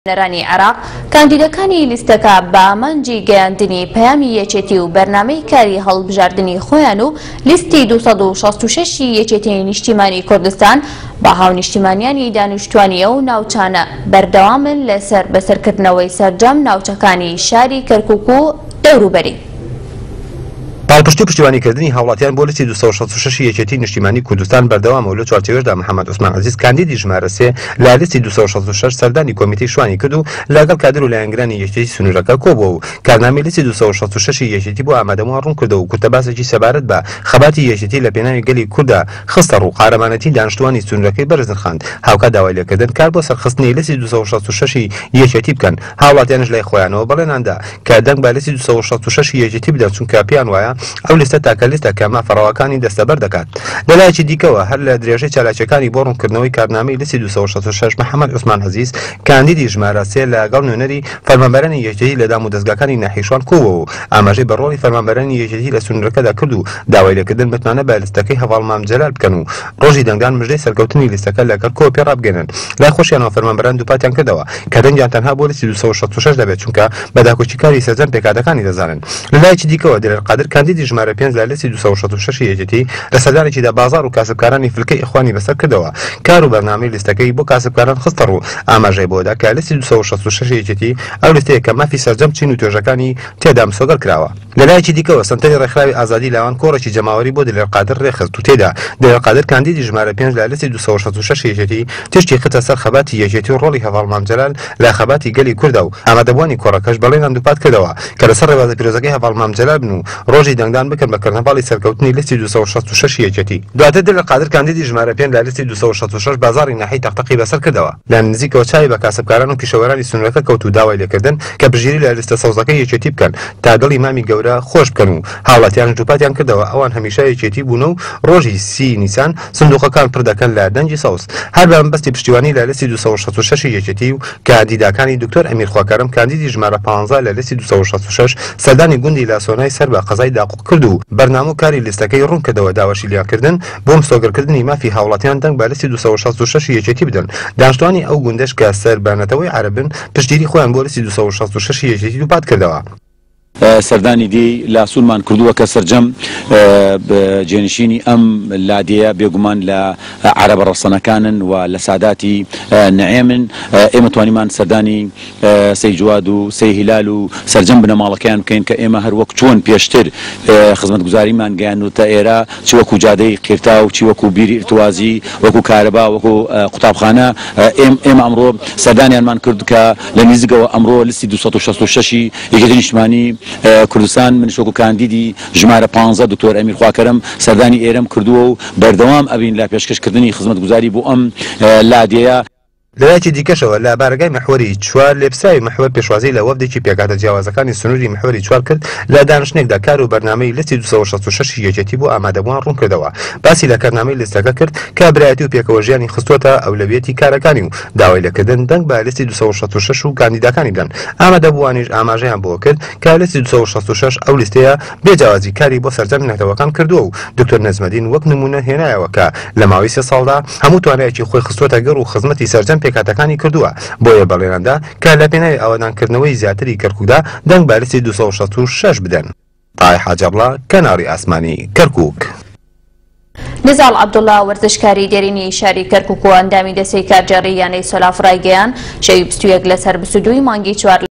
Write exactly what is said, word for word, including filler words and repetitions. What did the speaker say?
نەرانی عێراق کاندیدەکانی لیستەکە بە ئامانجی گەیاندنی پەیامی یەکێتی و بەرنامەی کاری هەڵبژاردنی خۆیان و لیستی دووسەد و شەست و شەش یەکێتی نیشتیمانی کوردستان بە هاونیشتیمانیانی دانیشتوانیە و ناوچانە بەردەوامن لەسەر بەسەرکردنەوەی سەرجەم ناوچەکانی شاری کەرکووک و دەوروبەری. پاڵپشتی پشتیوانیکردنی هاوڵاتیان بۆ لیستی دووسەد و شەست و شەش یەکێتی نیشتیمانی کوردستان بەردەوامەوە لە چوارچێوەشدا محەممەد عوسمان عەزیز کاندیدی ژمارە سێ لە لیستی دووسەد و شەست و شەش سەردانی کۆمیتەی شوانی کرد و لەگەڵ کادر و لایەنگرانی یەکێتی سنوورەکە کۆبووە و کارنامەی لیستی دووسەد و شەست و شەش یەکێتی بۆ ئامادەبوون ڕوون کردەوە و کورتەباسێکی سەبارەت بە خەباتی یەکێتی لە پێناوی گەلی کووردا خستە ڕوو قارەمانەتی دانیشتوانی سنوورەکەی بەرزن خاند هاوکات داوای لێکردن کار بۆ سەرخستنی لیستی دووسەد و شەست و شەش یەکێتی بکەن هاوڵاتیانش لای خۆیانەوە بەڵێناندا کە دەنگ بە لیستی دووسەد و شەست و شەش یەکێتی بدەن چونکە پێیان وایە ئەو لیستە تاکە لیستە کە مافەڕەوەکانی دەستەبەر دەکات. لەلایەکی دیکەوە هەر لە درێژەی چالاکیەکانی بۆ ڕوونکردنەوەی کارنامەی لیستی دووسەد و شەست و شەش محەممەد عوسمان عەزیز کاندیدی ژمارە سێ لەگەڵ نوێنەری فەرمانبەرانی یەکێتی لە دام و دەستگاکانی ناحیشوان کۆبووە و ئاماژەی بە ڕۆڵی فەرمانبەرانی یەکێتی لە سنوورەکەدا کرد و داوای لێکردن بتوانە بە لیستەکەی هەواڵ مامجەلال بکەن و ڕۆژی دەنگدان مژدەی سەرکەوتنی لیستەکە لەگەڵ کۆ پێڕابگەنن. لای خۆشیانەوە فەرمانبەران دووپاتیان کردەوە کە دەنگیان تەنها بۆ لیستی دووسەد و شەست و شەش دەبێت چونکە بەداکۆچی کاری سەرجەم پێکاتەکانی دەزانن. لەلایەکی دیکەوە دەرەقادر کاندیدی ژمارە پێنج لە لیستی دووسەد و شەست و شەش یەکێتی لە سەردانێکیدا بازار و کاسبکارانی فلکەی ئیخوانی بەسەر کردەوە کار و بەرنامەی لیستەکەی بۆ کاسبکاران خستە ڕوو ئاماژەی بۆدا کە لیستی دووسەد و شەست و شەش یەکێتی ئەو لیستەیە کە مافی سەرجەم چین و توێژەکانی تێدا مسۆگەر کراوە. لەلایەکی دیکەوە سنتەری ڕێکخراوی ئازادی لاوان کۆڕێکی جەماوەری بۆ دەرەقادر ڕێخست و تێدا دەرەقادر کاندیدی ژمارە پێنج لە لیستی دووسەد و شەست و شەش یەکێتی تشتی خستە سەر خەباتی یەکێتی و ڕۆڵی هەواڵ مامجەلال لە خەباتی گەلی کووردا و ئامادەبوانی کۆڕەکەش بەڵێنان دووپات کردەوە کە لەسەر ڕێبازە پیرۆزەکەی هەواڵ مامجەلال بن و ڕۆژی دەنگدان بکەن بە کردنەباڵی سەرکەوتنی لیستی دووسەد و شەست و شەش یەکێتی. دواتر دەرەقادر کاندیدی ژمارە پێنج لە لیستی دووسەد و شەست و شەش بازاری ناحی تەقتەقی بەسەر کردەوە لە نزیکەوە چاوی بە کاسبکاران و پیشەوەرانی سنوورەکە کەوت و داوای لێکردن کە بژیری لە لیستە سەوزەکەی یەکێتی بکەن تا دڵی مامی گەورە خۆش بکەن و هاوڵاتیان دووپاتیان کردەوە ئەوان هەمیشە یەکێتی بوون و ڕۆژی سی نیسان سندوقەکان پڕ دەکەن لە دەنگی سەوز هەر بە بەستی پشتیوانی لە لیستی دووسەد و شەست و شەش یەکێتی و کاندیداکانی دکتۆر ئەمیر خواکەرم کاندیدی ژمارە پانزە لە لیستی دووسەد و شەست و شەش سەردانی گوندی لاسۆنای سەر بە قەزای داقوق کرد و بەرنامە و کاری لیستەکەی ڕوون کردەوە داوەشی لیاکردن بۆ مسۆگەرکردنی مافی هاوڵاتیان دەنگ بە لیستی دووسەد و شەست و شەش یەکێتی بدەن. دانیشتوانی ئەو گوندەش کە سەربانەتەوەی عەرەبن پشتگیری خۆیان بۆ لیستی دووسەد و شەست و شەش یەکێتی دووپات کردەوە. سەردانی دی لاسوولمان کردووە کە سەرجەم جێنشینی ئەم لادەیە بێگومان لە عەرەبە ڕەسەنەکانن و لە ساداتی نەعێمن ئێمە توانیمان سەردانی سەی جواد و سەی هیلال و سەرجەم بنەماڵەکەیان بکەین کە ئێمە هەر وەک چۆن پێشتر خزمەتگوزاریمان گەیاند و ئێرە چی وەکو جادەی قیرتا و چی وەکو بیری ئرتوازی وەکو کارەبا وەکو قوتابخانە ئێمە ئەمڕۆ سەردانیانمان کرد کە لە نزیکەوە ئەمڕۆ لیستی دووسەد و شەست و شەش یەکێتی نیشتیمانی کوردستان من شوکو کاندیدی ژمارە پانزە دکتۆر ئەمیر خواکەرم سەردانی ئێرەم کردووە و بەردەوام ئەبین لە پێشکەشکردنی خزمەتگوزاری بۆ ئەم لادەیە. لەلایەکی دیکەشەوە لە بارگای محوەری چوار لێبساوی محور پێشوازی لە وەفدێکی پێکاتە جیاوازەکانی سنووری محوەری چوار کرد لە دانیشتنێکدا کار و بەرنامەی لیستی دووسەد و شەست و شەش یەکێتی بۆ ئامادەبووان ڕوون کردەوە باسی لە کارنامەی لیستەکە کرد کە برایەتی و پێکەوە ژیانی خستوۆتە ئەولەویەتی کارەکانی و داوای لەکردن دەنگ بە لیستی دووسەد و شەست و شەش و کاندیداکانی بدەن. ئامادەبووانیش ئاماژەیان بۆ کرد کە لیستی دووسەد و شەست و شەش ئەو لیستەیە بێجیاوازی کاری بۆ سەرجەم نەتەوەکان کردووە و دکتۆر نەجمەدین وەک نمونە هێنایەوە کە لە ماوەی سێ ساڵدا هەموو توانایەکی خۆی خستوۆتە گەڕ و خزمەتی سەرجەم پێکاتەکانی کردووە بۆیە بەڵێناندا کە لە پێناوی ئاوادانکردنەوەی زیاتری کەرکووکدا دەنگ بە لیستی دووسەد و شەست و شەش بدەن. تای حاجەبڵا کەناڕی ئاسمانی کەرکووک. نزال عەبدوڵڵا وەرزشکاری دێرینی شاری کەرکووک و ئەندامی دەستەی کارجێڕی یانەی سۆلاف ڕایگەیان شەوی بیست و یەک لەسەر بیست و دووی مانگی چوار